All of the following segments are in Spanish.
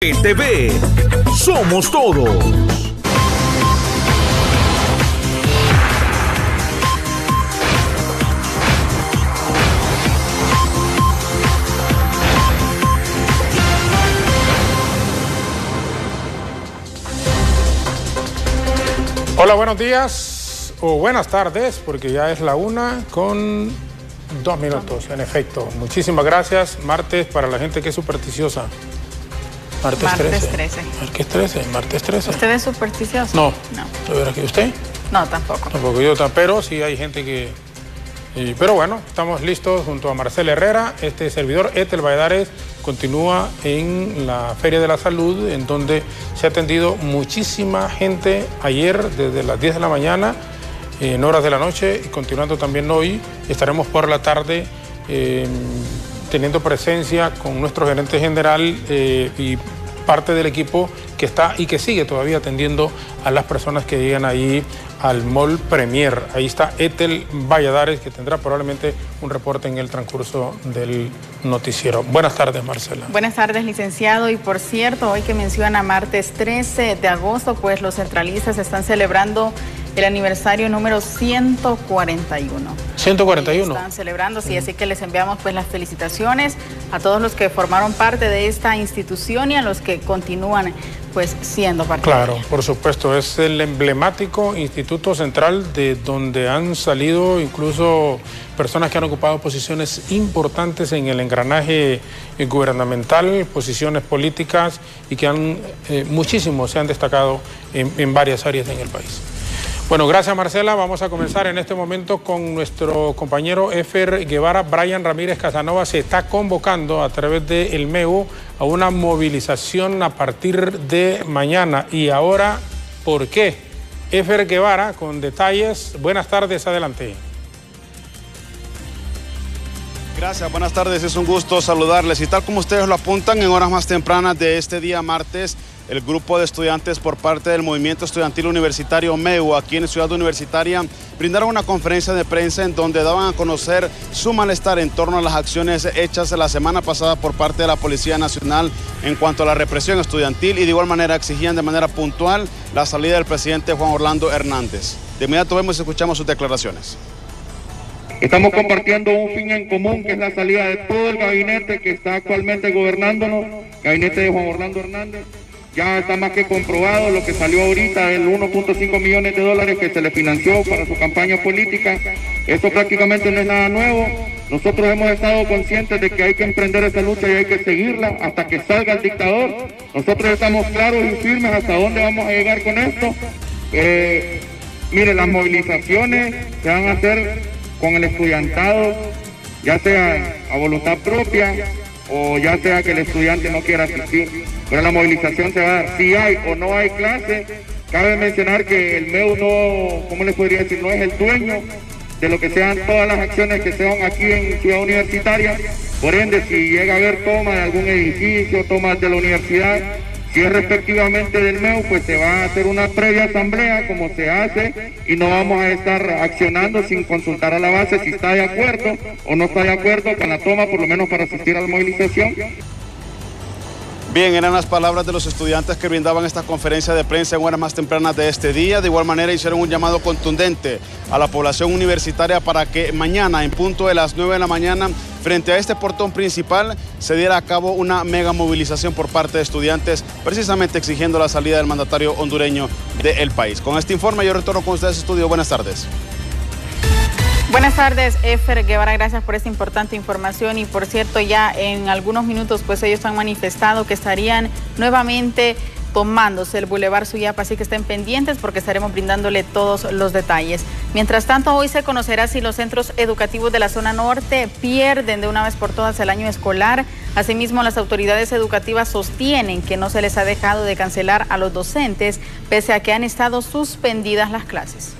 TV, somos todos. Hola, buenos días o buenas tardes, porque ya es la 1:02. En efecto, muchísimas gracias. Martes para la gente que es supersticiosa. Martes 13. ¿Martes 13? Martes 13. ¿Usted es supersticioso? No. ¿Lo verá aquí usted? No, tampoco. Tampoco yo, pero sí hay gente que... pero bueno, estamos listos junto a Marcela Herrera. Este servidor, Ethel Valladares, continúa en la Feria de la Salud, en donde se ha atendido muchísima gente ayer desde las 10 de la mañana, en horas de la noche, y continuando también hoy. Estaremos por la tarde teniendo presencia con nuestro gerente general y parte del equipo que está y que sigue todavía atendiendo a las personas que llegan ahí al Mall Premier. Ahí está Ethel Valladares, que tendrá probablemente un reporte en el transcurso del noticiero. Buenas tardes, Marcela. Buenas tardes, licenciado. Y por cierto, hoy que menciona martes 13 de agosto, pues los centralistas están celebrando el aniversario número 141. 141. Están celebrando, sí, así que les enviamos pues las felicitaciones a todos los que formaron parte de esta institución y a los que continúan pues siendo parte. Claro, por supuesto, es el emblemático Instituto Central de donde han salido incluso personas que han ocupado posiciones importantes en el engranaje gubernamental, posiciones políticas, y que han muchísimos se han destacado en varias áreas en el país. Bueno, gracias, Marcela. Vamos a comenzar en este momento con nuestro compañero Efer Guevara. Brian Ramírez Casanova se está convocando a través del MEU a una movilización a partir de mañana. Y ahora, ¿por qué? Efer Guevara, con detalles. Buenas tardes, adelante. Gracias, buenas tardes, es un gusto saludarles. Y tal como ustedes lo apuntan, en horas más tempranas de este día martes, el grupo de estudiantes por parte del Movimiento Estudiantil Universitario MEU aquí en Ciudad Universitaria brindaron una conferencia de prensa en donde daban a conocer su malestar en torno a las acciones hechas la semana pasada por parte de la Policía Nacional en cuanto a la represión estudiantil, y de igual manera exigían de manera puntual la salida del presidente Juan Orlando Hernández. De inmediato vemos y escuchamos sus declaraciones. Estamos compartiendo un fin en común, que es la salida de todo el gabinete que está actualmente gobernándonos, gabinete de Juan Orlando Hernández. Ya está más que comprobado lo que salió ahorita, el 1.5 millones de dólares que se le financió para su campaña política. Esto prácticamente no es nada nuevo. Nosotros hemos estado conscientes de que hay que emprender esa lucha y hay que seguirla hasta que salga el dictador. Nosotros estamos claros y firmes hasta dónde vamos a llegar con esto. Mire, las movilizaciones se van a hacer con el estudiantado, ya sea a voluntad propia o ya sea que el estudiante no quiera asistir, pero la movilización se va a dar. Si hay o no hay clase, cabe mencionar que el MEU no, ¿cómo les podría decir? No es el dueño de lo que sean todas las acciones que se dan aquí en Ciudad Universitaria. Por ende, si llega a haber toma de algún edificio, tomas de la universidad, si es respectivamente del MEU, pues se va a hacer una previa asamblea como se hace, y no vamos a estar accionando sin consultar a la base si está de acuerdo o no está de acuerdo con la toma, por lo menos para asistir a la movilización. Bien, eran las palabras de los estudiantes que brindaban esta conferencia de prensa en horas más tempranas de este día. De igual manera hicieron un llamado contundente a la población universitaria para que mañana, en punto de las 9 de la mañana, frente a este portón principal, se diera a cabo una mega movilización por parte de estudiantes, precisamente exigiendo la salida del mandatario hondureño del país. Con este informe yo retorno con ustedes, estudio. Buenas tardes. Buenas tardes, Efer Guevara, gracias por esta importante información. Y por cierto, ya en algunos minutos pues ellos han manifestado que estarían nuevamente tomándose el Boulevard Suyapa, así que estén pendientes porque estaremos brindándole todos los detalles. Mientras tanto, hoy se conocerá si los centros educativos de la zona norte pierden de una vez por todas el año escolar. Asimismo, las autoridades educativas sostienen que no se les ha dejado de cancelar a los docentes, pese a que han estado suspendidas las clases.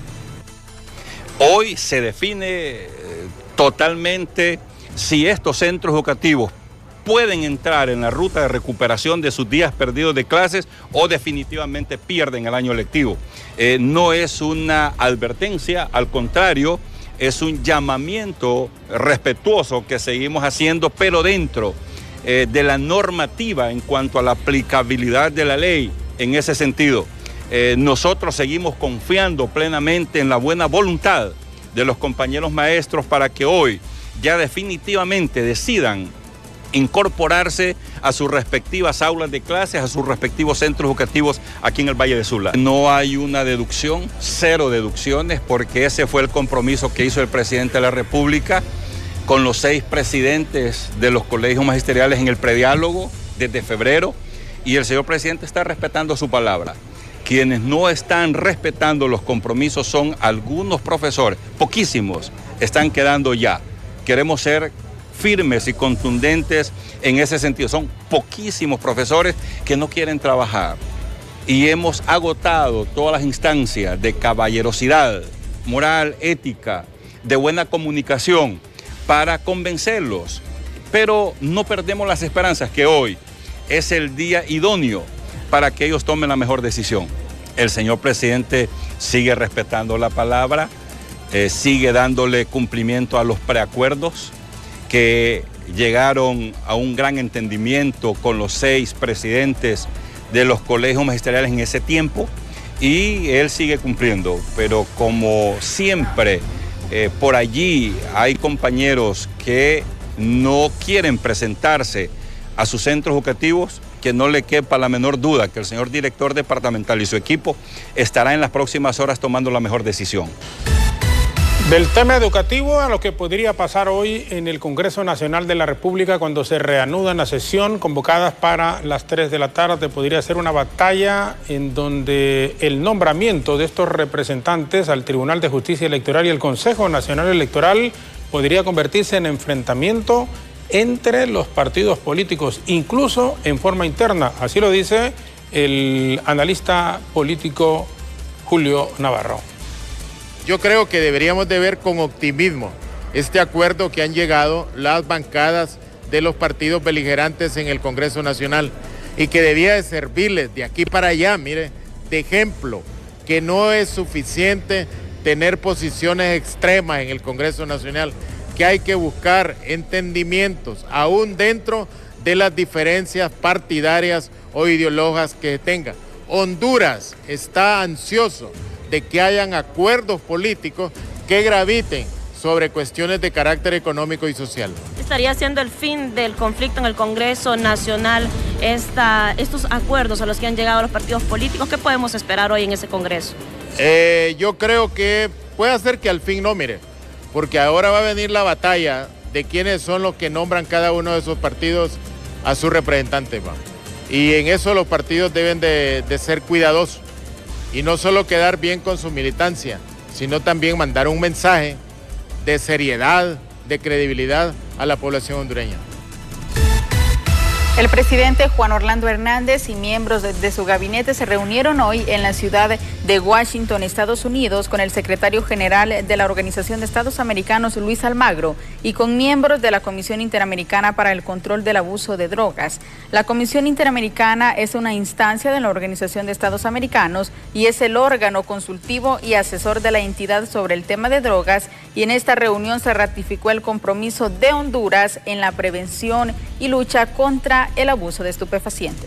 Hoy se define totalmente si estos centros educativos pueden entrar en la ruta de recuperación de sus días perdidos de clases o definitivamente pierden el año lectivo. No es una advertencia, al contrario, es un llamamiento respetuoso que seguimos haciendo, pero dentro de la normativa en cuanto a la aplicabilidad de la ley en ese sentido. Nosotros seguimos confiando plenamente en la buena voluntad de los compañeros maestros para que hoy ya definitivamente decidan incorporarse a sus respectivas aulas de clases, a sus respectivos centros educativos aquí en el Valle de Sula. No hay una deducción, 0 deducciones, porque ese fue el compromiso que hizo el presidente de la República con los 6 presidentes de los colegios magisteriales en el prediálogo desde febrero, y el señor presidente está respetando su palabra. Quienes no están respetando los compromisos son algunos profesores, poquísimos están quedando ya. Queremos ser firmes y contundentes en ese sentido. Son poquísimos profesores que no quieren trabajar y hemos agotado todas las instancias de caballerosidad, moral, ética, de buena comunicación para convencerlos, pero no perdemos las esperanzas que hoy es el día idóneo para que ellos tomen la mejor decisión. El señor presidente sigue respetando la palabra, sigue dándole cumplimiento a los preacuerdos que llegaron a un gran entendimiento con los 6 presidentes de los colegios magisteriales en ese tiempo, y él sigue cumpliendo. Pero como siempre, por allí hay compañeros que no quieren presentarse a sus centros educativos, que no le quepa la menor duda que el señor director departamental y su equipo estará en las próximas horas tomando la mejor decisión. Del tema educativo a lo que podría pasar hoy en el Congreso Nacional de la República cuando se reanuda la sesión convocadas para las 3 de la tarde, podría ser una batalla en donde el nombramiento de estos representantes al Tribunal de Justicia Electoral y el Consejo Nacional Electoral podría convertirse en enfrentamiento entre los partidos políticos, incluso en forma interna. Así lo dice el analista político Julio Navarro. Yo creo que deberíamos de ver con optimismo este acuerdo que han llegado las bancadas de los partidos beligerantes en el Congreso Nacional y que debía de servirles de aquí para allá, mire, de ejemplo, que no es suficiente tener posiciones extremas en el Congreso Nacional, que hay que buscar entendimientos aún dentro de las diferencias partidarias o ideológicas que tenga. Honduras está ansioso de que hayan acuerdos políticos que graviten sobre cuestiones de carácter económico y social. ¿Estaría siendo el fin del conflicto en el Congreso Nacional estos acuerdos a los que han llegado los partidos políticos? ¿Qué podemos esperar hoy en ese Congreso? Yo creo que puede ser que al fin no, mire, porque ahora va a venir la batalla de quiénes son los que nombran cada uno de esos partidos a su representante, ¿va? Y en eso los partidos deben de ser cuidadosos y no solo quedar bien con su militancia, sino también mandar un mensaje de seriedad, de credibilidad a la población hondureña. El presidente Juan Orlando Hernández y miembros de su gabinete se reunieron hoy en la ciudad de Washington, Estados Unidos, con el secretario general de la Organización de Estados Americanos, Luis Almagro, y con miembros de la Comisión Interamericana para el Control del Abuso de Drogas. La Comisión Interamericana es una instancia de la Organización de Estados Americanos y es el órgano consultivo y asesor de la entidad sobre el tema de drogas, y en esta reunión se ratificó el compromiso de Honduras en la prevención y lucha contra el abuso de estupefacientes.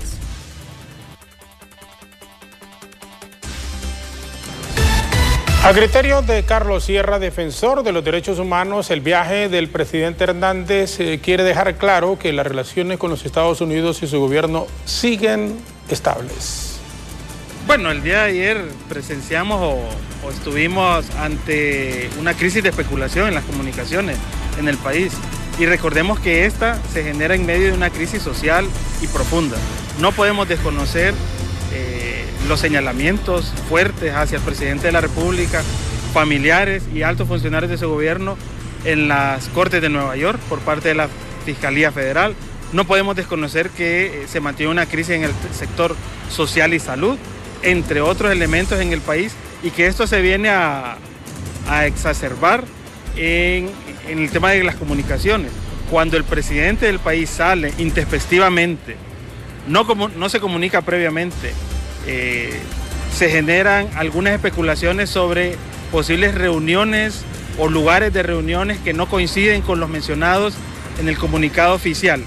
A criterio de Carlos Sierra, defensor de los derechos humanos, el viaje del presidente Hernández quiere dejar claro que las relaciones con los Estados Unidos y su gobierno siguen estables. Bueno, el día de ayer presenciamos o estuvimos ante una crisis de especulación en las comunicaciones en el país. Y recordemos que esta se genera en medio de una crisis social y profunda. No podemos desconocer los señalamientos fuertes hacia el presidente de la República, familiares y altos funcionarios de su gobierno en las Cortes de Nueva York por parte de la Fiscalía Federal. No podemos desconocer que se mantiene una crisis en el sector social y salud, entre otros elementos en el país, y que esto se viene a exacerbar en el tema de las comunicaciones. Cuando el presidente del país sale intempestivamente, no se comunica previamente, se generan algunas especulaciones sobre posibles reuniones o lugares de reuniones que no coinciden con los mencionados en el comunicado oficial.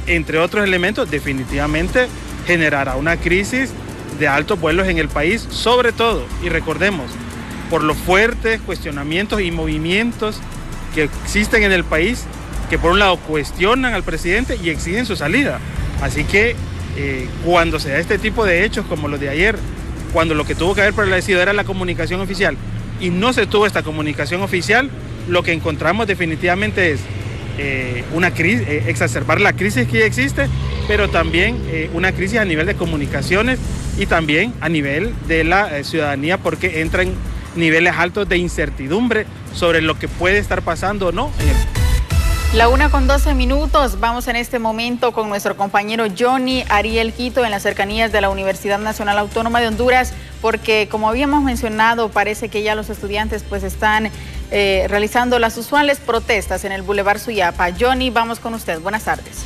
entre otros elementos, definitivamente generará una crisis de altos vuelos en el país, sobre todo, y recordemos, por los fuertes cuestionamientos y movimientos que existen en el país, que por un lado cuestionan al presidente y exigen su salida. Así que cuando se da este tipo de hechos como los de ayer, cuando lo que tuvo que haber prevalecido era la comunicación oficial y no se tuvo esta comunicación oficial, lo que encontramos definitivamente es una crisis, exacerbar la crisis que ya existe, pero también una crisis a nivel de comunicaciones y también a nivel de la ciudadanía, porque entra en niveles altos de incertidumbre sobre lo que puede estar pasando o no en el... La 1:12, vamos en este momento con nuestro compañero Johnny Ariel Quito en las cercanías de la Universidad Nacional Autónoma de Honduras, porque como habíamos mencionado, parece que ya los estudiantes pues están realizando las usuales protestas en el Boulevard Suyapa. Johnny, vamos con usted, buenas tardes.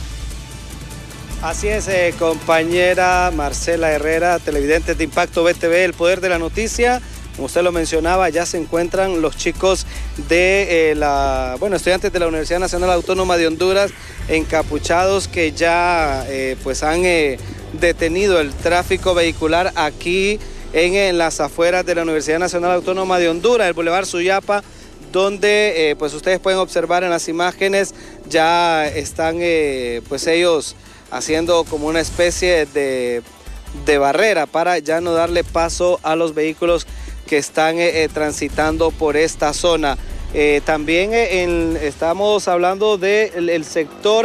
Así es, compañera Marcela Herrera, televidentes de Impacto BTV, El Poder de la Noticia. Como usted lo mencionaba, ya se encuentran los chicos de estudiantes de la Universidad Nacional Autónoma de Honduras encapuchados que ya pues han detenido el tráfico vehicular aquí en las afueras de la Universidad Nacional Autónoma de Honduras, el Boulevard Suyapa, donde pues ustedes pueden observar en las imágenes, ya están pues ellos haciendo como una especie de barrera para ya no darle paso a los vehículos que están transitando por esta zona. También estamos hablando del sector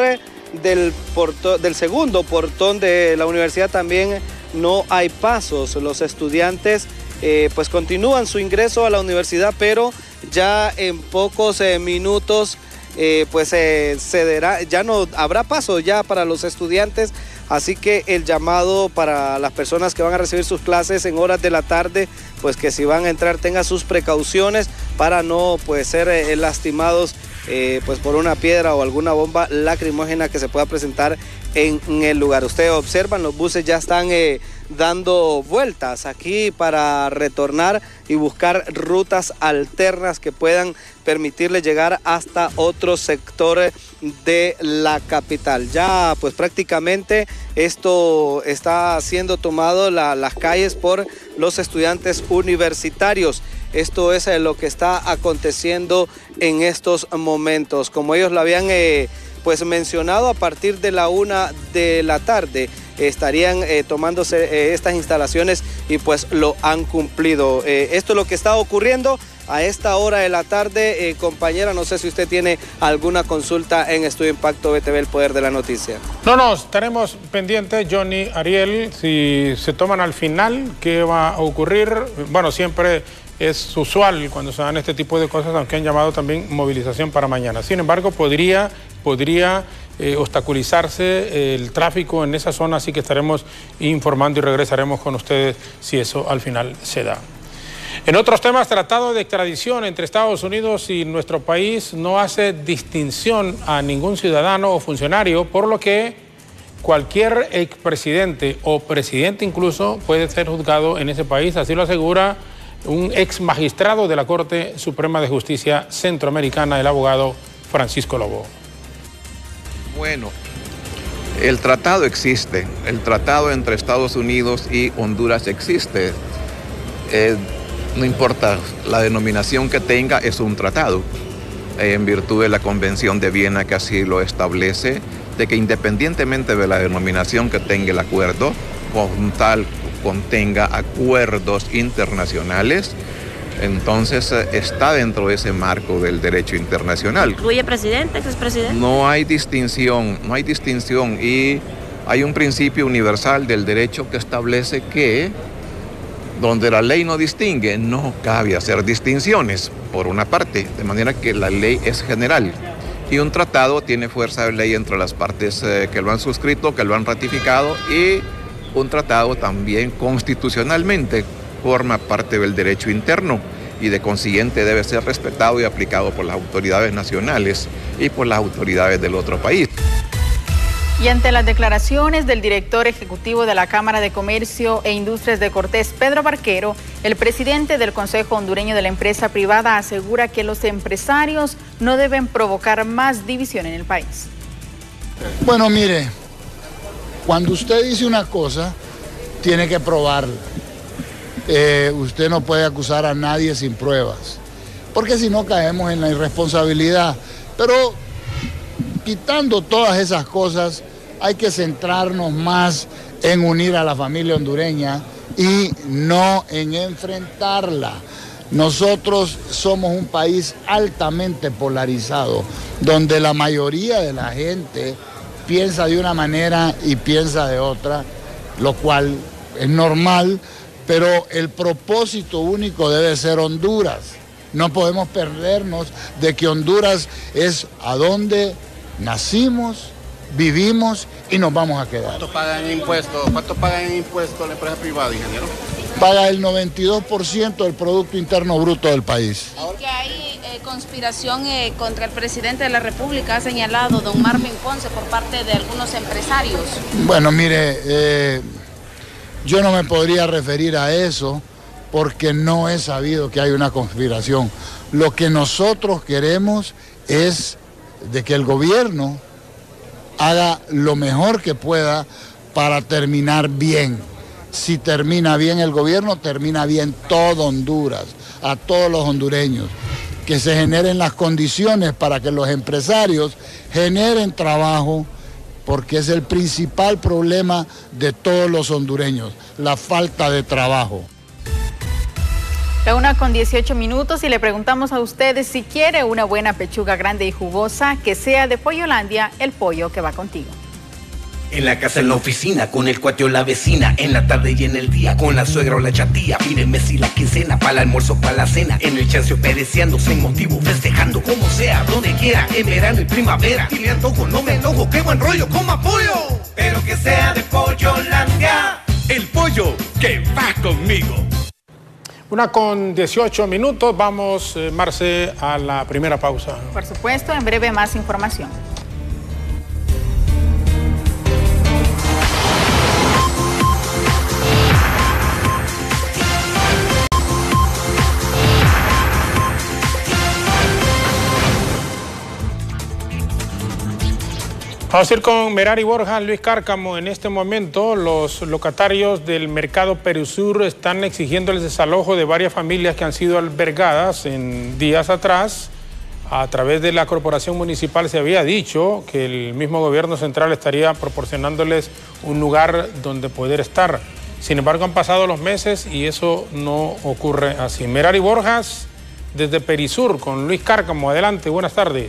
del segundo portón de la universidad, también no hay pasos. Los estudiantes pues continúan su ingreso a la universidad, pero ya en pocos minutos pues cederá, ya no habrá paso ya para los estudiantes. Así que el llamado para las personas que van a recibir sus clases en horas de la tarde, pues que si van a entrar tengan sus precauciones para no pues ser lastimados pues por una piedra o alguna bomba lacrimógena que se pueda presentar en el lugar. Ustedes observan, los buses ya están dando vueltas aquí para retornar y buscar rutas alternas que puedan permitirles llegar hasta otro sector de la capital. Ya pues prácticamente esto está siendo tomado las calles por los estudiantes universitarios. Esto es lo que está aconteciendo en estos momentos. Como ellos lo habían pues mencionado, a partir de la 1 de la tarde estarían tomándose estas instalaciones y pues lo han cumplido. Esto es lo que está ocurriendo a esta hora de la tarde. Compañera, no sé si usted tiene alguna consulta en Estudio Impacto BTV, El Poder de la Noticia. No, estaremos pendientes, Johnny, Ariel, si se toman al final, ¿qué va a ocurrir? Bueno, siempre es usual cuando se dan este tipo de cosas, aunque han llamado también movilización para mañana. Sin embargo, podría obstaculizarse el tráfico en esa zona, así que estaremos informando y regresaremos con ustedes si eso al final se da. En otros temas, tratado de extradición entre Estados Unidos y nuestro país no hace distinción a ningún ciudadano o funcionario, por lo que cualquier expresidente o presidente incluso puede ser juzgado en ese país, así lo asegura un ex magistrado de la Corte Suprema de Justicia Centroamericana, el abogado Francisco Lobo. Bueno, el tratado existe, el tratado entre Estados Unidos y Honduras existe. No importa la denominación que tenga, es un tratado, en virtud de la Convención de Viena que así lo establece, de que independientemente de la denominación que tenga el acuerdo, con tal contenga acuerdos internacionales, entonces está dentro de ese marco del derecho internacional. ¿Incluye presidente, expresidente? No hay distinción, y hay un principio universal del derecho que establece que donde la ley no distingue, no cabe hacer distinciones, por una parte, de manera que la ley es general. Y un tratado tiene fuerza de ley entre las partes que lo han suscrito, que lo han ratificado, y un tratado también constitucionalmente forma parte del derecho interno y de consiguiente debe ser respetado y aplicado por las autoridades nacionales y por las autoridades del otro país. Y ante las declaraciones del director ejecutivo de la Cámara de Comercio e Industrias de Cortés, Pedro Barquero, el presidente del Consejo Hondureño de la Empresa Privada asegura que los empresarios no deben provocar más división en el país. Bueno, mire, Cuando usted dice una cosa, tiene que probarla. Usted no puede acusar a nadie sin pruebas, porque si no caemos en la irresponsabilidad. Pero quitando todas esas cosas, hay que centrarnos más en unir a la familia hondureña y no en enfrentarla. Nosotros somos un país altamente polarizado, donde la mayoría de la gente piensa de una manera y piensa de otra, lo cual es normal, pero el propósito único debe ser Honduras. No podemos perdernos de que Honduras es a donde nacimos, vivimos y nos vamos a quedar. ¿Cuánto pagan en impuestos? ¿Cuánto pagan en impuestos la empresa privada, ingeniero? Paga el 92% del Producto Interno Bruto del país. Y que hay conspiración contra el presidente de la República, ha señalado don Marvin Ponce por parte de algunos empresarios. Bueno, mire, yo no me podría referir a eso porque no he sabido que hay una conspiración. Lo que nosotros queremos es de que el gobierno haga lo mejor que pueda para terminar bien. Si termina bien el gobierno, termina bien todo Honduras, a todos los hondureños. Que se generen las condiciones para que los empresarios generen trabajo, porque es el principal problema de todos los hondureños, la falta de trabajo. La 1:18 y le preguntamos a ustedes si quiere una buena pechuga grande y jugosa, que sea de Pollolandia, el pollo que va contigo. En la casa, en la oficina, con el cuate o la vecina, en la tarde y en el día, con la suegra o la chatía. Mírenme si la quincena, para el almuerzo, para la cena. En el chancio pereciendo, sin motivo, festejando, como sea, donde quiera, en verano y primavera. Y le antojo, no me enojo, qué buen rollo, coma pollo. Pero que sea de Pollolandia, el pollo que va conmigo. 1:18, vamos, Marce, a la primera pausa. Por supuesto, en breve más información. Vamos a ir con Merari Borja, Luis Cárcamo. En este momento, los locatarios del mercado Perisur están exigiendo el desalojo de varias familias que han sido albergadas en días atrás. A través de la corporación municipal se había dicho que el mismo gobierno central estaría proporcionándoles un lugar donde poder estar. Sin embargo, han pasado los meses y eso no ocurre así. Merari Borjas, desde Perisur, con Luis Cárcamo. Adelante, buenas tardes.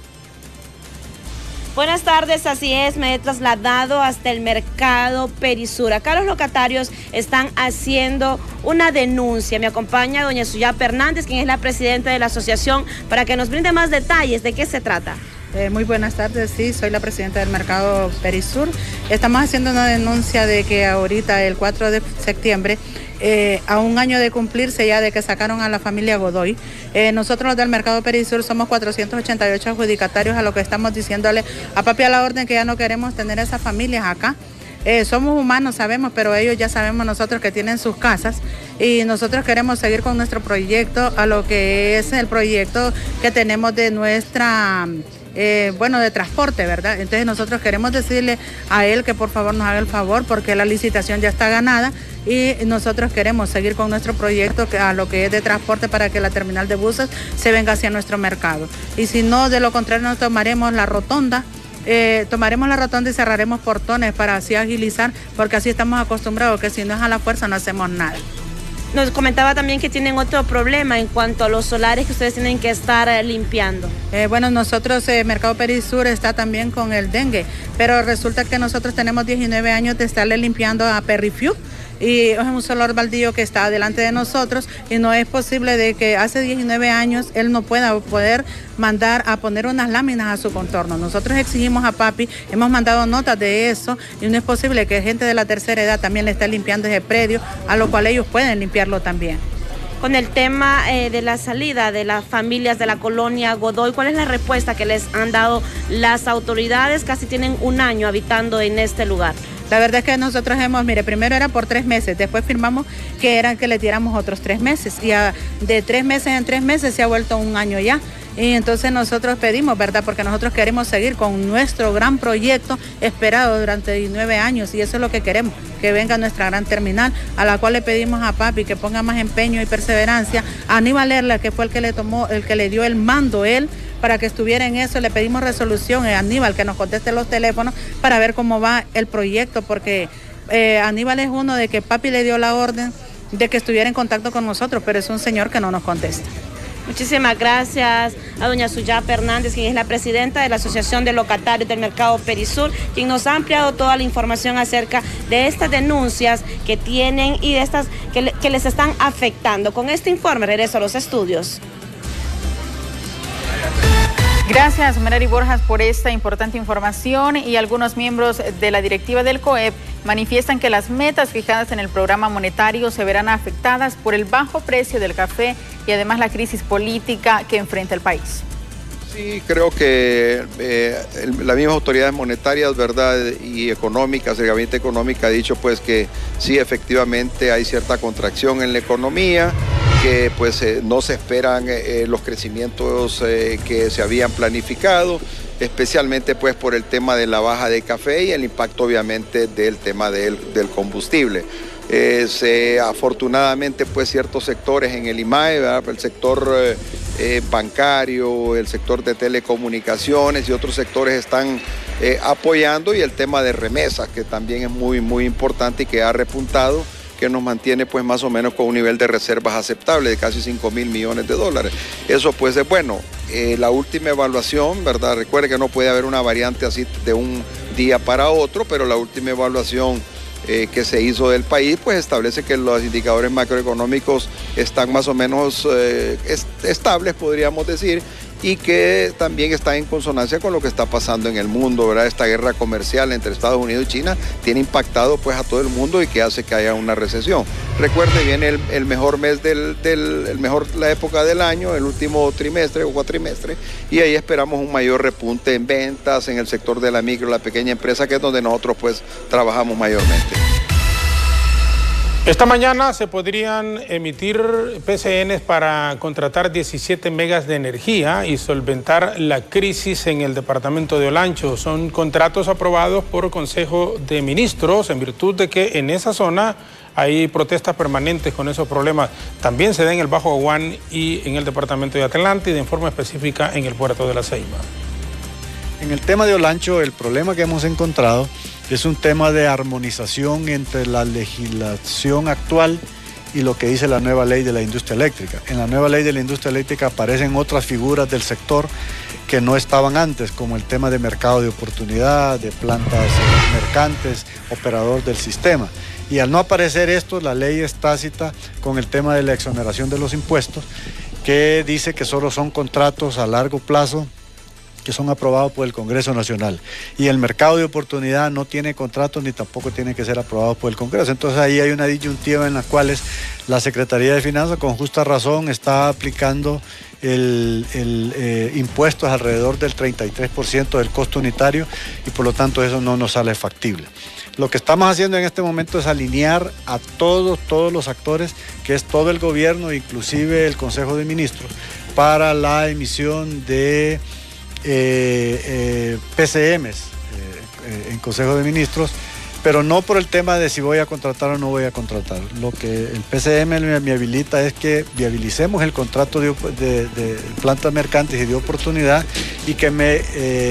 Buenas tardes, así es, me he trasladado hasta el mercado Perisur. Acá los locatarios están haciendo una denuncia. Me acompaña doña Suyapa Hernández, quien es la presidenta de la asociación, para que nos brinde más detalles de qué se trata. Muy buenas tardes, sí, soy la presidenta del mercado Perisur. Estamos haciendo una denuncia de que ahorita, el 4 de septiembre, a un año de cumplirse ya de que sacaron a la familia Godoy, nosotros los del mercado Perisur somos 488 adjudicatarios, a lo que estamos diciéndole a papi a la orden que ya no queremos tener esas familias acá. Somos humanos, sabemos, pero ellos ya sabemos nosotros que tienen sus casas y nosotros queremos seguir con nuestro proyecto, a lo que es el proyecto que tenemos de nuestra... de transporte, ¿verdad? Entonces nosotros queremos decirle a él que por favor nos haga el favor, porque la licitación ya está ganada y nosotros queremos seguir con nuestro proyecto a lo que es de transporte para que la terminal de buses se venga hacia nuestro mercado. Y si no, de lo contrario, nos tomaremos la rotonda. Y cerraremos portones para así agilizar, porque así estamos acostumbrados que si no es a la fuerza no hacemos nada. Nos comentaba también que tienen otro problema en cuanto a los solares que ustedes tienen que estar limpiando. Nosotros, Mercado Perisur está también con el dengue, pero resulta que nosotros tenemos 19 años de estarle limpiando a Perrifiu y es un solar baldío que está delante de nosotros y no es posible de que hace 19 años él no poder mandar a poner unas láminas a su contorno. Nosotros exigimos a papi, hemos mandado notas de eso y no es posible que gente de la tercera edad también le esté limpiando ese predio, a lo cual ellos pueden limpiarlo también. Con el tema de la salida de las familias de la colonia Godoy, ¿cuál es la respuesta que les han dado las autoridades? Casi tienen un año habitando en este lugar. La verdad es que nosotros primero era por 3 meses, después firmamos que le diéramos otros 3 meses y de 3 meses en 3 meses se ha vuelto un año ya. Y entonces nosotros pedimos, ¿verdad? Porque nosotros queremos seguir con nuestro gran proyecto esperado durante 19 años y eso es lo que queremos, que venga nuestra gran terminal, a la cual le pedimos a papi que ponga más empeño y perseverancia. A Aníbal Erla, que fue el que le dio el mando él, para que estuviera en eso, le pedimos resolución a Aníbal que nos conteste los teléfonos para ver cómo va el proyecto, porque Aníbal es uno de que papi le dio la orden de que estuviera en contacto con nosotros, pero es un señor que no nos contesta. Muchísimas gracias a doña Suyapa Hernández, quien es la presidenta de la Asociación de Locatarios del Mercado Perisur, quien nos ha ampliado toda la información acerca de estas denuncias que tienen y de estas que les están afectando. Con este informe regreso a los estudios. Gracias, Merari Borjas, por esta importante información. Y algunos miembros de la directiva del COEP manifiestan que las metas fijadas en el programa monetario se verán afectadas por el bajo precio del café y además la crisis política que enfrenta el país. Sí, creo que la misma autoridad monetaria, ¿verdad?, y económicas, el gabinete económico ha dicho pues que sí, efectivamente hay cierta contracción en la economía, que pues no se esperan los crecimientos que se habían planificado, especialmente pues por el tema de la baja de café y el impacto obviamente del tema del combustible. Afortunadamente pues ciertos sectores en el IMAE, ¿verdad?, el sector bancario, el sector de telecomunicaciones y otros sectores están apoyando, y el tema de remesas, que también es muy importante y que ha repuntado, que nos mantiene pues más o menos con un nivel de reservas aceptable de casi 5.000 millones de dólares. Eso pues es bueno. La última evaluación, ¿verdad? Recuerde que no puede haber una variante así de un día para otro, pero la última evaluación que se hizo del país pues establece que los indicadores macroeconómicos están más o menos estables, podríamos decir, y que también está en consonancia con lo que está pasando en el mundo, ¿verdad? Esta guerra comercial entre Estados Unidos y China tiene impactado pues a todo el mundo y que hace que haya una recesión. Recuerde, viene el mejor mes la época del año, el último trimestre o cuatrimestre, y ahí esperamos un mayor repunte en ventas en el sector de la micro y la pequeña empresa, que es donde nosotros pues trabajamos mayormente. Esta mañana se podrían emitir PCNs para contratar 17 megas de energía y solventar la crisis en el departamento de Olancho. Son contratos aprobados por Consejo de Ministros en virtud de que en esa zona hay protestas permanentes con esos problemas. También se da en el Bajo Aguán y en el departamento de Atlántida, en forma específica en el puerto de La Ceiba. En el tema de Olancho, el problema que hemos encontrado es un tema de armonización entre la legislación actual y lo que dice la nueva ley de la industria eléctrica. En la nueva ley de la industria eléctrica aparecen otras figuras del sector que no estaban antes, como el tema de mercado de oportunidad, de plantas mercantes, operador del sistema. Y al no aparecer esto, la ley es tácita con el tema de la exoneración de los impuestos, que dice que solo son contratos a largo plazo que son aprobados por el Congreso Nacional, y el mercado de oportunidad no tiene contratos ni tampoco tiene que ser aprobado por el Congreso. Entonces ahí hay una disyuntiva en la cual la Secretaría de Finanzas con justa razón está aplicando impuestos alrededor del 33% del costo unitario, y por lo tanto eso no nos sale factible. Lo que estamos haciendo en este momento es alinear a todos los actores, que es todo el gobierno, inclusive el Consejo de Ministros, para la emisión de PCMs en Consejo de Ministros, pero no por el tema de si voy a contratar o no voy a contratar. Lo que el PCM me habilita es que viabilicemos el contrato de plantas mercantes y de oportunidad, y que me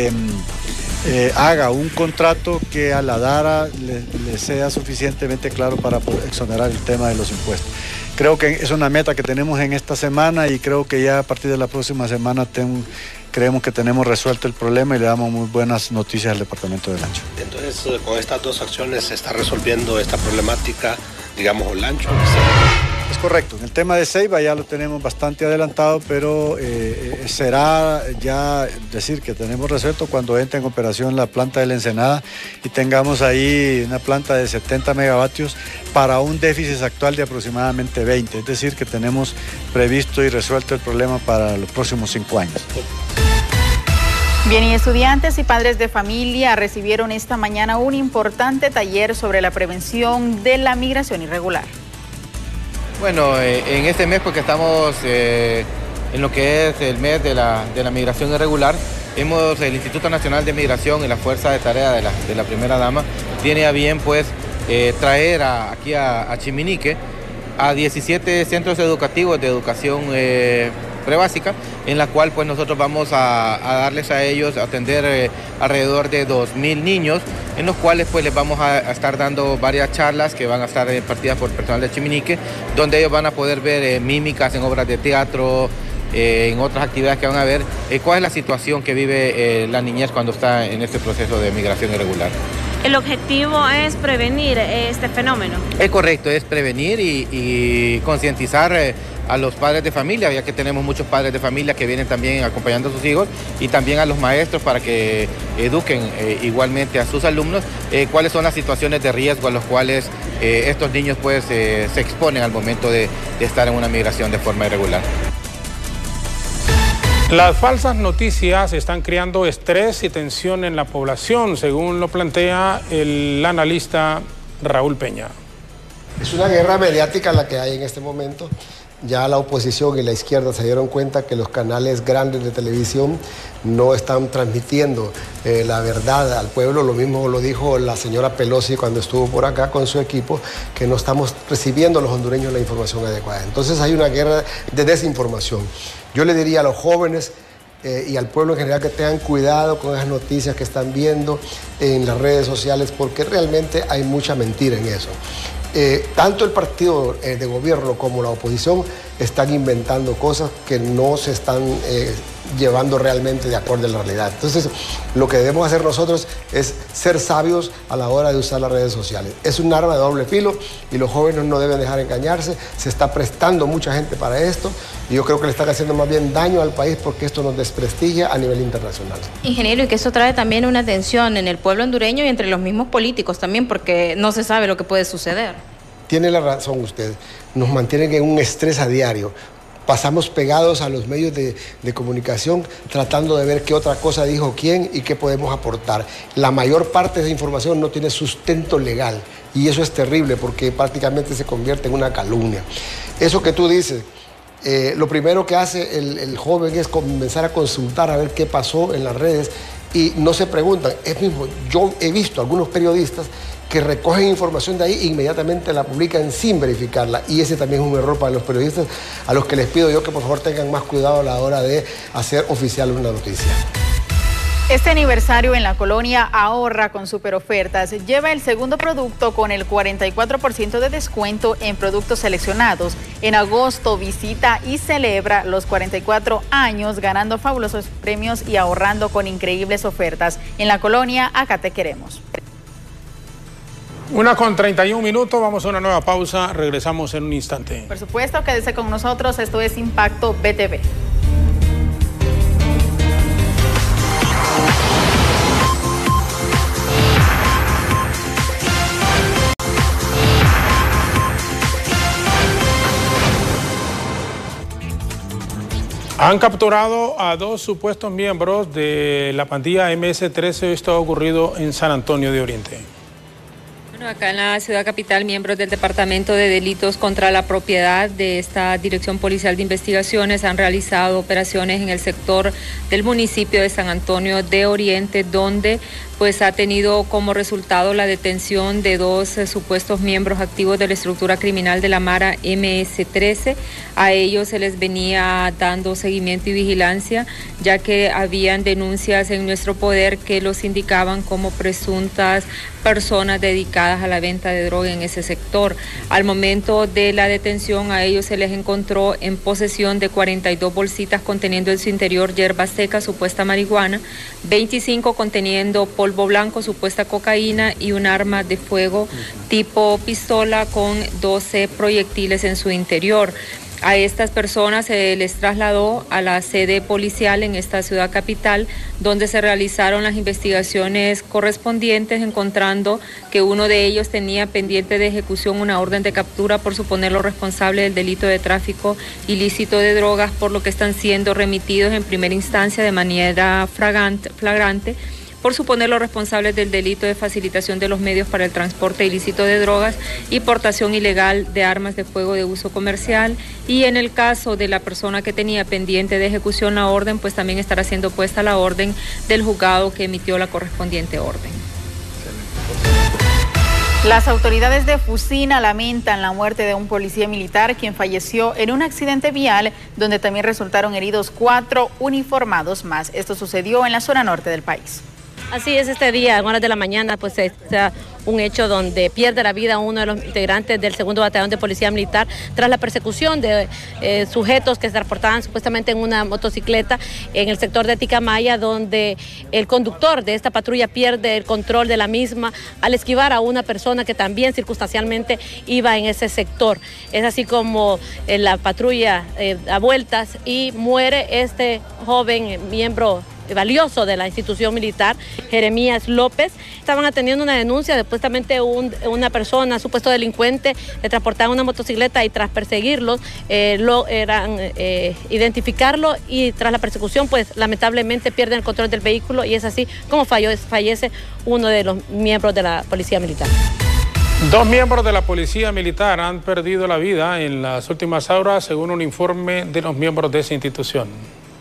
haga un contrato que a la DARA le sea suficientemente claro para exonerar el tema de los impuestos. Creo que es una meta que tenemos en esta semana, y creo que ya a partir de la próxima semana creemos que tenemos resuelto el problema y le damos muy buenas noticias al departamento de Olancho. Entonces, con estas dos acciones se está resolviendo esta problemática, digamos, Olancho. Es correcto. En el tema de Ceiba ya lo tenemos bastante adelantado, pero será ya decir que tenemos resuelto cuando entre en operación la planta de la Ensenada y tengamos ahí una planta de 70 megavatios para un déficit actual de aproximadamente 20. Es decir, que tenemos previsto y resuelto el problema para los próximos 5 años. Bien, y estudiantes y padres de familia recibieron esta mañana un importante taller sobre la prevención de la migración irregular. Bueno, en este mes porque estamos en lo que es el mes de la migración irregular, el Instituto Nacional de Migración y la Fuerza de Tarea de la Primera Dama tiene a bien pues traer aquí a Chiminique a 17 centros educativos de educación prebásica, en la cual pues nosotros vamos a darles a ellos, a atender alrededor de 2.000 niños, en los cuales pues les vamos a estar dando varias charlas que van a estar impartidas por personal de Chiminique, donde ellos van a poder ver mímicas en obras de teatro, en otras actividades que van a ver, cuál es la situación que vive la niñez cuando está en este proceso de migración irregular. El objetivo es prevenir este fenómeno. Es correcto, es prevenir y concientizar a los padres de familia, ya que tenemos muchos padres de familia que vienen también acompañando a sus hijos, y también a los maestros para que eduquen igualmente a sus alumnos cuáles son las situaciones de riesgo a los cuales estos niños pues se exponen al momento de estar en una migración de forma irregular. Las falsas noticias están creando estrés y tensión en la población, según lo plantea el analista Raúl Peña. Es una guerra mediática la que hay en este momento. Ya la oposición y la izquierda se dieron cuenta que los canales grandes de televisión no están transmitiendo la verdad al pueblo. Lo mismo lo dijo la señora Pelosi cuando estuvo por acá con su equipo, que no estamos recibiendo los hondureños la información adecuada. Entonces hay una guerra de desinformación. Yo le diría a los jóvenes y al pueblo en general que tengan cuidado con esas noticias que están viendo en las redes sociales, porque realmente hay mucha mentira en eso. Tanto el partido de gobierno como la oposición están inventando cosas que no se están llevando realmente de acuerdo a la realidad. Entonces, lo que debemos hacer nosotros es ser sabios a la hora de usar las redes sociales. Es un arma de doble filo y los jóvenes no deben dejar engañarse. Se está prestando mucha gente para esto y yo creo que le están haciendo más bien daño al país porque esto nos desprestigia a nivel internacional. Ingeniero, y que eso trae también una tensión en el pueblo hondureño y entre los mismos políticos también, porque no se sabe lo que puede suceder. Tiene la razón usted, nos mantienen en un estrés a diario. Pasamos pegados a los medios de comunicación tratando de ver qué otra cosa dijo quién y qué podemos aportar. La mayor parte de esa información no tiene sustento legal y eso es terrible porque prácticamente se convierte en una calumnia. Eso que tú dices, lo primero que hace el joven es comenzar a consultar a ver qué pasó en las redes y no se preguntan. Es mismo, yo he visto algunos periodistas que recogen información de ahí e inmediatamente la publican sin verificarla. Y ese también es un error para los periodistas, a los que les pido yo que por favor tengan más cuidado a la hora de hacer oficial una noticia. Este aniversario en la colonia ahorra con superofertas. Lleva el segundo producto con el 44% de descuento en productos seleccionados. En agosto visita y celebra los 44 años ganando fabulosos premios y ahorrando con increíbles ofertas. En la colonia, acá te queremos. 1:31, vamos a una nueva pausa, regresamos en un instante. Por supuesto, quédese con nosotros, esto es Impacto BTV. Han capturado a 2 supuestos miembros de la pandilla MS-13, esto ha ocurrido en San Antonio de Oriente. Bueno, acá en la ciudad capital, miembros del Departamento de Delitos contra la Propiedad de esta Dirección Policial de Investigaciones han realizado operaciones en el sector del municipio de San Antonio de Oriente, donde pues ha tenido como resultado la detención de 2 supuestos miembros activos de la estructura criminal de la Mara MS-13. A ellos se les venía dando seguimiento y vigilancia, ya que habían denuncias en nuestro poder que los indicaban como presuntas personas dedicadas a la venta de droga en ese sector. Al momento de la detención, a ellos se les encontró en posesión de 42 bolsitas conteniendo en su interior hierba seca, supuesta marihuana, 25 conteniendo polvo blanco, supuesta cocaína, y un arma de fuego tipo pistola con 12 proyectiles en su interior. A estas personas se les trasladó a la sede policial en esta ciudad capital, donde se realizaron las investigaciones correspondientes, encontrando que uno de ellos tenía pendiente de ejecución una orden de captura por suponerlo responsable del delito de tráfico ilícito de drogas, por lo que están siendo remitidos en primera instancia de manera flagrante por suponerlos responsables del delito de facilitación de los medios para el transporte ilícito de drogas y portación ilegal de armas de fuego de uso comercial. Y en el caso de la persona que tenía pendiente de ejecución la orden, pues también estará siendo puesta la orden del juzgado que emitió la correspondiente orden. Las autoridades de Fusina lamentan la muerte de un policía militar quien falleció en un accidente vial donde también resultaron heridos 4 uniformados más. Esto sucedió en la zona norte del país. Así es, este día, en horas de la mañana, pues está un hecho donde pierde la vida uno de los integrantes del 2º Batallón de Policía Militar tras la persecución de sujetos que se transportaban supuestamente en una motocicleta en el sector de Ticamaya, donde el conductor de esta patrulla pierde el control de la misma al esquivar a una persona que también circunstancialmente iba en ese sector. Es así como la patrulla da vueltas y muere este joven miembro valioso de la institución militar, Jeremías López. Estaban atendiendo una denuncia de supuestamente una persona, supuesto delincuente, le transportaban una motocicleta y tras perseguirlos, lograron identificarlo y tras la persecución, pues lamentablemente pierden el control del vehículo y es así como fallece uno de los miembros de la Policía Militar. 2 miembros de la Policía Militar han perdido la vida en las últimas horas, según un informe de los miembros de esa institución.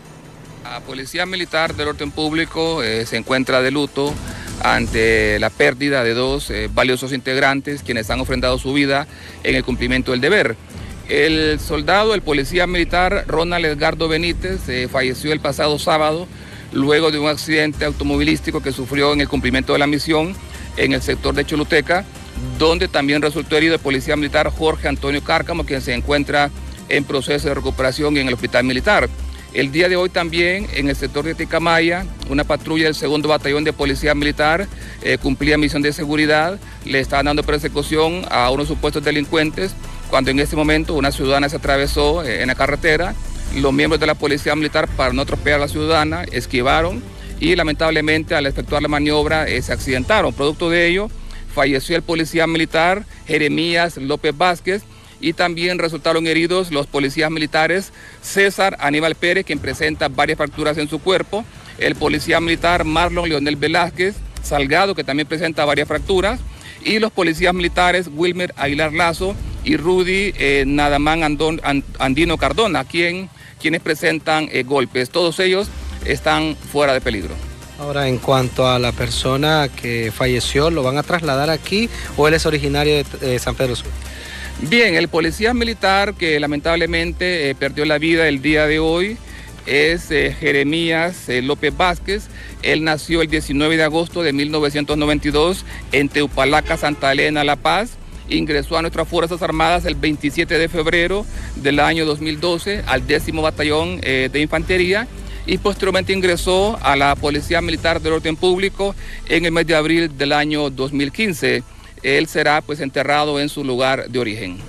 La Policía Militar del Orden Público se encuentra de luto ante la pérdida de 2 valiosos integrantes quienes han ofrendado su vida en el cumplimiento del deber. El soldado, el policía militar Ronald Edgardo Benítez, falleció el pasado sábado luego de un accidente automovilístico que sufrió en el cumplimiento de la misión en el sector de Choluteca, donde también resultó herido el policía militar Jorge Antonio Cárcamo, quien se encuentra en proceso de recuperación en el hospital militar. El día de hoy también en el sector de Ticamaya, una patrulla del 2º Batallón de Policía Militar cumplía misión de seguridad, le estaban dando persecución a unos supuestos delincuentes, cuando en ese momento una ciudadana se atravesó en la carretera. Los miembros de la Policía Militar, para no atropellar a la ciudadana, esquivaron y lamentablemente al efectuar la maniobra se accidentaron. Producto de ello, falleció el policía militar Jeremías López Vázquez, y también resultaron heridos los policías militares César Aníbal Pérez, quien presenta varias fracturas en su cuerpo, el policía militar Marlon Leonel Velázquez Salgado, que también presenta varias fracturas, y los policías militares Wilmer Aguilar Lazo y Rudy Nadamán Andino Cardona, quienes presentan golpes. Todos ellos están fuera de peligro. Ahora, en cuanto a la persona que falleció, ¿lo van a trasladar aquí o él es originario de San Pedro Sur? Bien, el policía militar que lamentablemente perdió la vida el día de hoy es Jeremías López Vázquez. Él nació el 19 de agosto de 1992 en Teupalaca, Santa Elena, La Paz. Ingresó a nuestras Fuerzas Armadas el 27 de febrero del año 2012 al 10º Batallón de Infantería y posteriormente ingresó a la Policía Militar del Orden Público en el mes de abril del año 2015. Él será pues enterrado en su lugar de origen.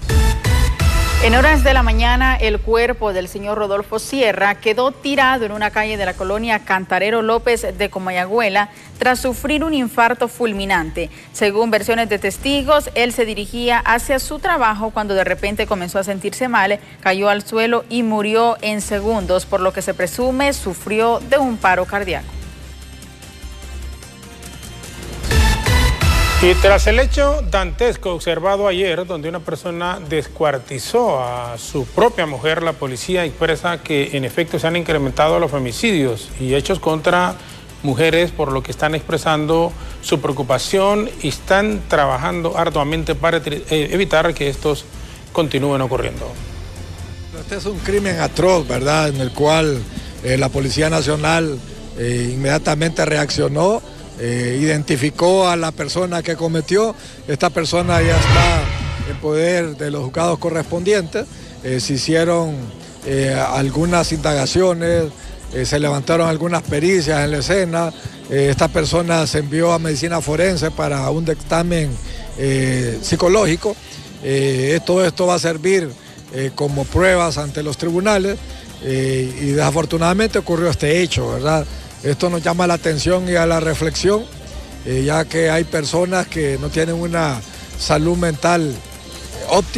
En horas de la mañana, el cuerpo del señor Rodolfo Sierra quedó tirado en una calle de la colonia Cantarero López de Comayagüela tras sufrir un infarto fulminante. Según versiones de testigos, él se dirigía hacia su trabajo cuando de repente comenzó a sentirse mal, cayó al suelo y murió en segundos, por lo que se presume sufrió de un paro cardíaco. Y tras el hecho dantesco observado ayer, donde una persona descuartizó a su propia mujer, la policía expresa que en efecto se han incrementado los femicidios y hechos contra mujeres, por lo que están expresando su preocupación y están trabajando arduamente para evitar que estos continúen ocurriendo. Este es un crimen atroz, ¿verdad?, en el cual la Policía Nacional inmediatamente reaccionó. Identificó a la persona que cometió. Esta persona ya está en poder de los juzgados correspondientes. Se hicieron algunas indagaciones, se levantaron algunas pericias en la escena. Esta persona se envió a medicina forense para un dictamen psicológico. Todo esto va a servir como pruebas ante los tribunales y desafortunadamente ocurrió este hecho, ¿verdad? Esto nos llama la atención y a la reflexión, ya que hay personas que no tienen una salud mental óptima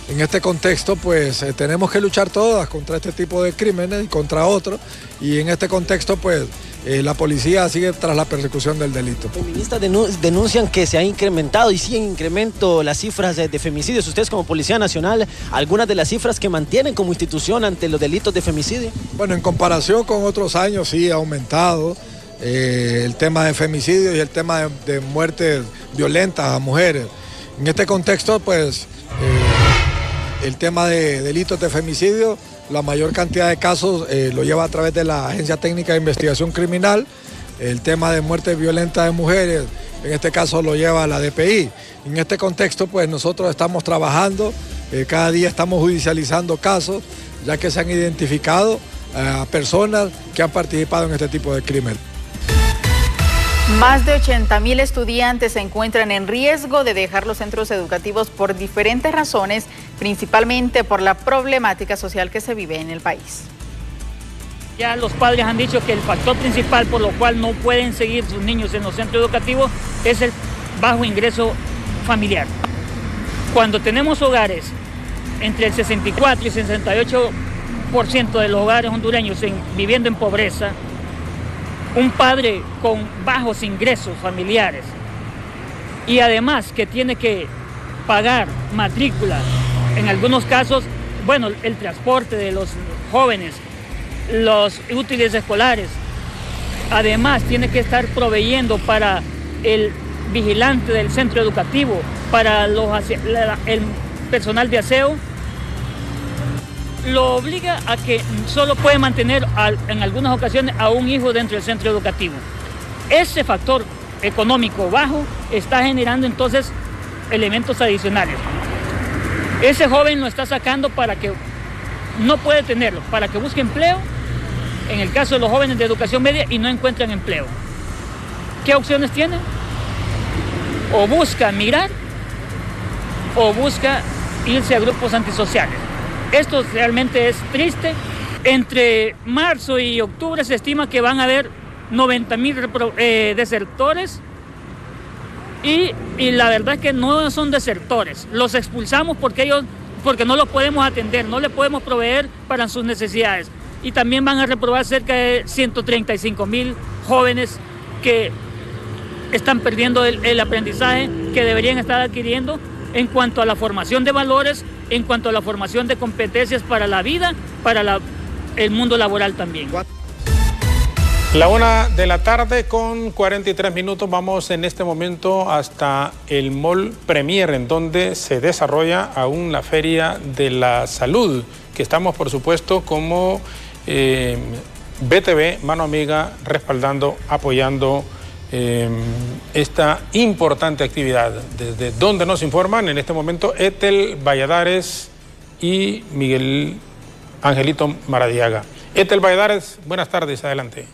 En este contexto, pues tenemos que luchar todas contra este tipo de crímenes y contra otros, y en este contexto, pues la policía sigue tras la persecución del delito. Feministas denuncian que se ha incrementado y sigue en incremento las cifras de femicidios. Ustedes como Policía Nacional, ¿algunas de las cifras que mantienen como institución ante los delitos de femicidio? Bueno, en comparación con otros años sí ha aumentado el tema de femicidios y el tema de muertes violentas a mujeres. En este contexto, pues el tema de delitos de femicidio, la mayor cantidad de casos lo lleva a través de la Agencia Técnica de Investigación Criminal. El tema de muertes violentas de mujeres, en este caso lo lleva la DPI. En este contexto, pues nosotros estamos trabajando, cada día estamos judicializando casos, ya que se han identificado a personas que han participado en este tipo de crimen. Más de 80.000 estudiantes se encuentran en riesgo de dejar los centros educativos por diferentes razones, principalmente por la problemática social que se vive en el país. Ya los padres han dicho que el factor principal por lo cual no pueden seguir sus niños en los centros educativos es el bajo ingreso familiar. Cuando tenemos hogares, entre el 64 y 68% de los hogares hondureños viviendo en pobreza, un padre con bajos ingresos familiares y además que tiene que pagar matrícula, en algunos casos, bueno, el transporte de los jóvenes, los útiles escolares, además tiene que estar proveyendo para el vigilante del centro educativo, para el personal de aseo, lo obliga a que solo puede mantener en algunas ocasiones a un hijo dentro del centro educativo. Ese factor económico bajo está generando entonces elementos adicionales. Ese joven lo está sacando para que no puede tenerlo, para que busque empleo, en el caso de los jóvenes de educación media, y no encuentran empleo. ¿Qué opciones tiene? O busca migrar o busca irse a grupos antisociales. Esto realmente es triste. Entre marzo y octubre se estima que van a haber 90.000 desertores y la verdad es que no son desertores. Los expulsamos porque no los podemos atender, no les podemos proveer para sus necesidades. Y también van a reprobar cerca de 135.000 jóvenes que están perdiendo el aprendizaje que deberían estar adquiriendo en cuanto a la formación de valores, en cuanto a la formación de competencias para la vida, para el mundo laboral también. La 1:00 p.m. con 43 minutos. Vamos en este momento hasta el Mall Premier, en donde se desarrolla aún la Feria de la Salud, que estamos, por supuesto, como BTV, Mano Amiga, respaldando, apoyando esta importante actividad. Desde donde nos informan en este momento Ethel Valladares y Miguel Angelito Maradiaga. Ethel Valladares, buenas tardes, adelante.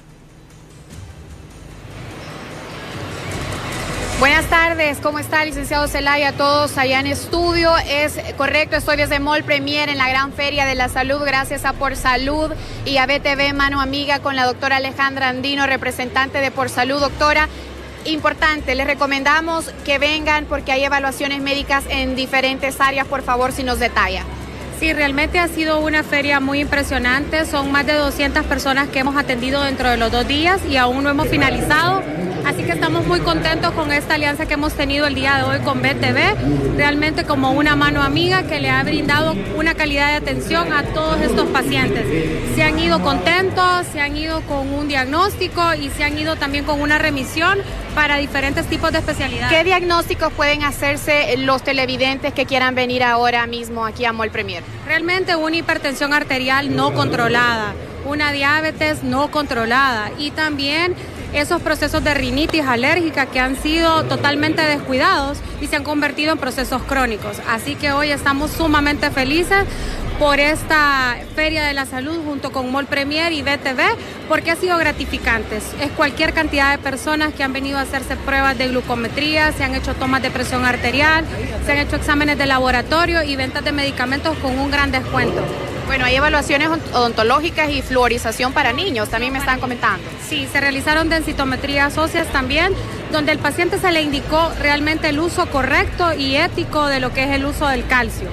Buenas tardes, ¿cómo está, licenciado Zelaya? Todos allá en estudio. Es correcto, estoy desde Mall Premier en la gran Feria de la Salud, gracias a Por Salud y a BTV Mano Amiga con la doctora Alejandra Andino, representante de Por Salud. Doctora, importante, les recomendamos que vengan porque hay evaluaciones médicas en diferentes áreas. Por favor, si nos detalla. Sí, realmente ha sido una feria muy impresionante. Son más de 200 personas que hemos atendido dentro de los 2 días y aún no hemos finalizado. Así que estamos muy contentos con esta alianza que hemos tenido el día de hoy con BTV, realmente como una mano amiga que le ha brindado una calidad de atención a todos estos pacientes. Se han ido contentos, se han ido con un diagnóstico y se han ido también con una remisión para diferentes tipos de especialidades. ¿Qué diagnósticos pueden hacerse los televidentes que quieran venir ahora mismo aquí a Mall Premier? Realmente una hipertensión arterial no controlada, una diabetes no controlada y también esos procesos de rinitis alérgica que han sido totalmente descuidados y se han convertido en procesos crónicos. Así que hoy estamos sumamente felices por esta Feria de la Salud junto con Mall Premier y BTV, porque ha sido gratificante. Es cualquier cantidad de personas que han venido a hacerse pruebas de glucometría, se han hecho tomas de presión arterial, se han hecho exámenes de laboratorio y ventas de medicamentos con un gran descuento. Bueno, hay evaluaciones odontológicas y fluorización para niños, también me están comentando. Sí, se realizaron densitometrías óseas también, donde el paciente se le indicó realmente el uso correcto y ético de lo que es el uso del calcio.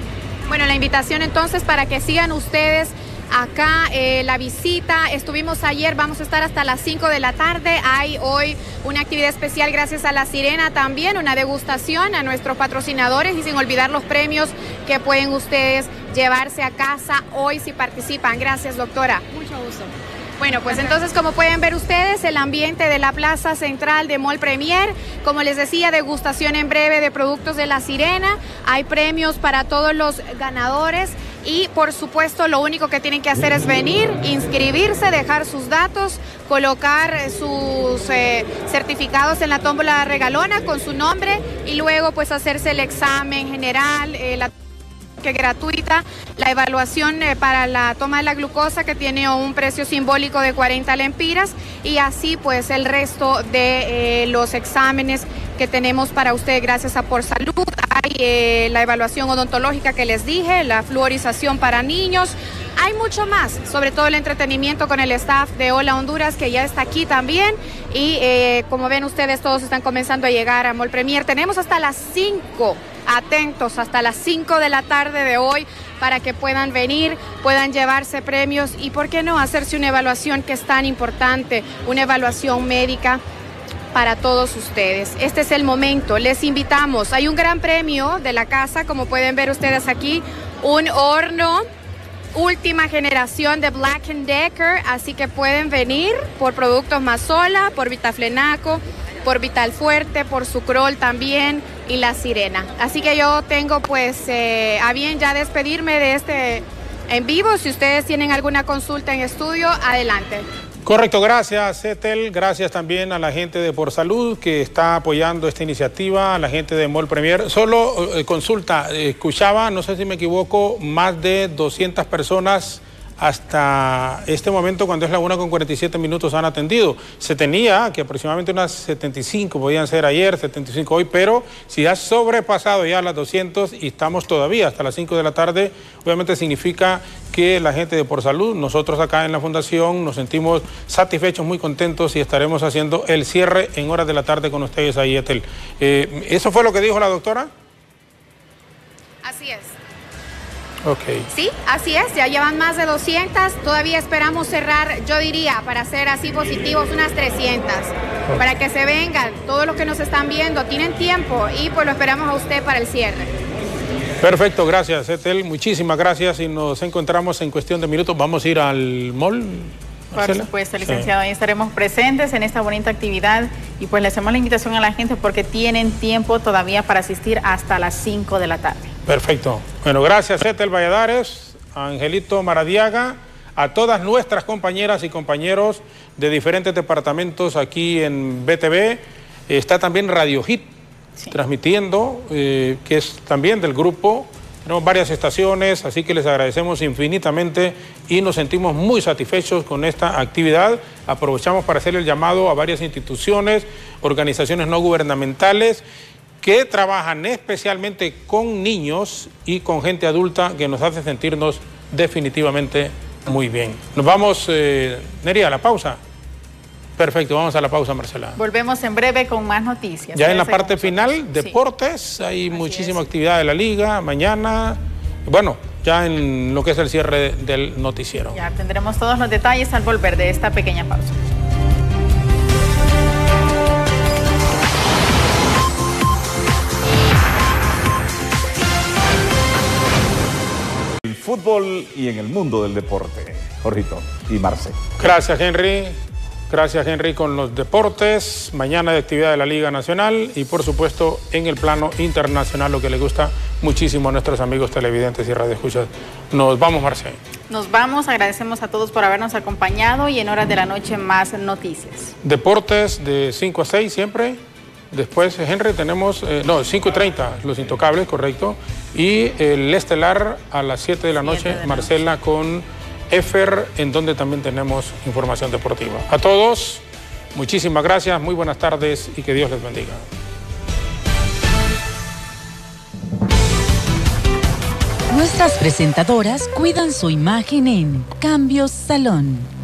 Bueno, la invitación entonces para que sigan ustedes acá la visita. Estuvimos ayer, vamos a estar hasta las 5 de la tarde. Hay hoy una actividad especial gracias a La Sirena también, una degustación a nuestros patrocinadores y sin olvidar los premios que pueden ustedes llevarse a casa hoy si participan. Gracias, doctora. Mucho gusto. Bueno, pues entonces, como pueden ver ustedes, el ambiente de la plaza central de Mall Premier, como les decía, degustación en breve de productos de La Sirena, hay premios para todos los ganadores y, por supuesto, lo único que tienen que hacer es venir, inscribirse, dejar sus datos, colocar sus certificados en la tómbola regalona con su nombre y luego pues hacerse el examen general, que es gratuita, la evaluación para la toma de la glucosa que tiene un precio simbólico de 40 lempiras y así pues el resto de los exámenes que tenemos para usted gracias a Por Salud. Hay la evaluación odontológica que les dije, la fluorización para niños. Hay mucho más, sobre todo el entretenimiento con el staff de Hola Honduras que ya está aquí también y como ven ustedes todos están comenzando a llegar a Mall Premier. Tenemos hasta las 5, atentos, hasta las 5 de la tarde de hoy para que puedan venir, puedan llevarse premios y por qué no hacerse una evaluación que es tan importante, una evaluación médica para todos ustedes. Este es el momento, les invitamos. Hay un gran premio de la casa, como pueden ver ustedes aquí, un horno última generación de Black & Decker, así que pueden venir por productos Mazola, por Vitaflenaco, por Vital Fuerte, por Sucrol también y La Sirena. Así que yo tengo pues a bien ya despedirme de este en vivo. Si ustedes tienen alguna consulta en estudio, adelante. Correcto, gracias Ethel, gracias también a la gente de Por Salud que está apoyando esta iniciativa, a la gente de Mall Premier. Solo consulta, escuchaba, no sé si me equivoco, más de 200 personas hasta este momento, cuando es la 1:47 han atendido. Se tenía que aproximadamente unas 75, podían ser ayer, 75 hoy, pero si ha sobrepasado ya las 200 y estamos todavía hasta las 5 de la tarde, obviamente significa que la gente de Por Salud, nosotros acá en la Fundación, nos sentimos satisfechos, muy contentos y estaremos haciendo el cierre en horas de la tarde con ustedes ahí, Ethel. ¿Eso fue lo que dijo la doctora? Así es. Okay. Sí, así es, ya llevan más de 200, todavía esperamos cerrar, yo diría, para ser así positivos, unas 300, para que se vengan, todos los que nos están viendo, tienen tiempo y pues lo esperamos a usted para el cierre. Perfecto, gracias Ethel, muchísimas gracias y nos encontramos en cuestión de minutos, vamos a ir al mall. Por supuesto, licenciado, ahí estaremos presentes en esta bonita actividad y pues le hacemos la invitación a la gente porque tienen tiempo todavía para asistir hasta las 5 de la tarde. Perfecto. Bueno, gracias Ethel Valladares, a Angelito Maradiaga, a todas nuestras compañeras y compañeros de diferentes departamentos aquí en BTV. Está también Radio Hit, transmitiendo, que es también del grupo. Tenemos varias estaciones, así que les agradecemos infinitamente y nos sentimos muy satisfechos con esta actividad. Aprovechamos para hacer el llamado a varias instituciones, organizaciones no gubernamentales que trabajan especialmente con niños y con gente adulta que nos hace sentirnos definitivamente muy bien. Nos vamos, Neria, a la pausa. Perfecto, vamos a la pausa, Marcela. Volvemos en breve con más noticias. Ya en la parte final, deportes, hay muchísima actividad de la liga, mañana, bueno, ya en lo que es el cierre del noticiero. Ya tendremos todos los detalles al volver de esta pequeña pausa. El fútbol y en el mundo del deporte, Jorgito y Marce. Gracias, Henry. Gracias, Henry, con los deportes. Mañana de actividad de la Liga Nacional y, por supuesto, en el plano internacional, lo que le gusta muchísimo a nuestros amigos televidentes y radioescuchas. Nos vamos, Marce. Nos vamos, agradecemos a todos por habernos acompañado y en horas de la noche más noticias. Deportes de 5 a 6 siempre. Después, Henry, tenemos, 5:30, Los Intocables, correcto. Y el estelar a las 7 de la noche, Marcela con EFER, en donde también tenemos información deportiva. A todos, muchísimas gracias, muy buenas tardes y que Dios les bendiga. Nuestras presentadoras cuidan su imagen en Cambios Salón.